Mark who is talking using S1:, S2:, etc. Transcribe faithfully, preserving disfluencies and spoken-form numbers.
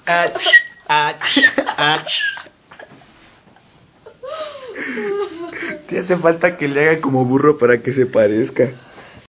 S1: Ach, ach, ach. Te hace falta que le haga como burro para que se parezca.